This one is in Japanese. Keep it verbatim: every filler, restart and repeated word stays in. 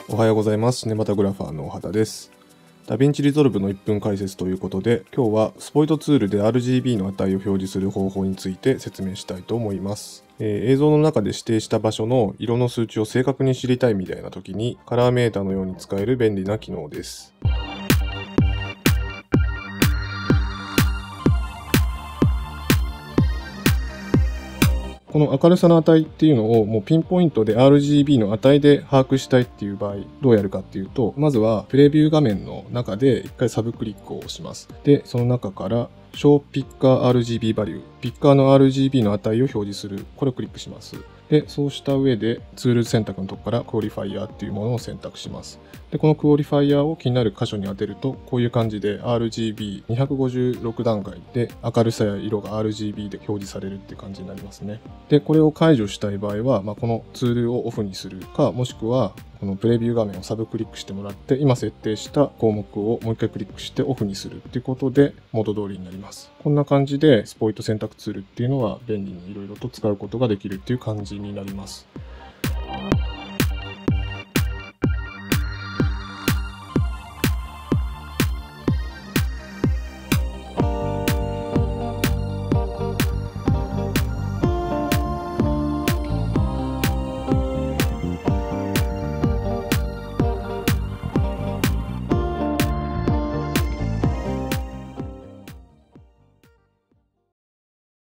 おはようございます。シネマタグラファーの大畑です。ダヴィンチリゾルブのいっぷん解説ということで、今日はスポイトツールで アールジービー の値を表示する方法について説明したいと思います。えー、映像の中で指定した場所の色の数値を正確に知りたいみたいな時に、カラーメーターのように使える便利な機能です。この明るさの値っていうのをもうピンポイントで アールジービー の値で把握したいっていう場合どうやるかっていうと、まずはプレビュー画面の中で一回サブクリックを押します。で、その中からShow Picker アールジービー Value、ピッカーの アールジービー の値を表示する、これをクリックします。で、そうした上でツール選択のとこからクオリファイアっていうものを選択します。で、このクオリファイアを気になる箇所に当てると、こういう感じで アールジービーにひゃくごじゅうろく 段階で明るさや色が アールジービー で表示されるっていう感じになりますね。で、これを解除したい場合は、まあ、このツールをオフにするか、もしくはこのプレビュー画面をサブクリックしてもらって、今設定した項目をもう一回クリックしてオフにするっていうことで元通りになります。こんな感じでスポイト選択ツールっていうのは便利にいろいろと使うことができるっていう感じになります。